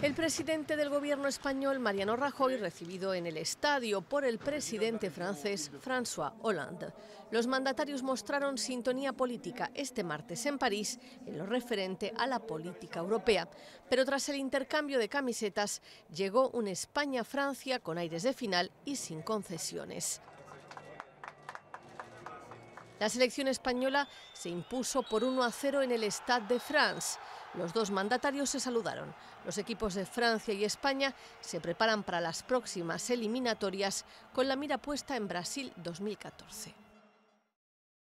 El presidente del gobierno español, Mariano Rajoy, recibido en el estadio por el presidente francés, François Hollande. Los mandatarios mostraron sintonía política este martes en París en lo referente a la política europea. Pero tras el intercambio de camisetas, llegó un España-Francia con aires de final y sin concesiones. La selección española se impuso por 1-0 en el Stade de France. Los dos mandatarios se saludaron. Los equipos de Francia y España se preparan para las próximas eliminatorias con la mira puesta en Brasil 2014.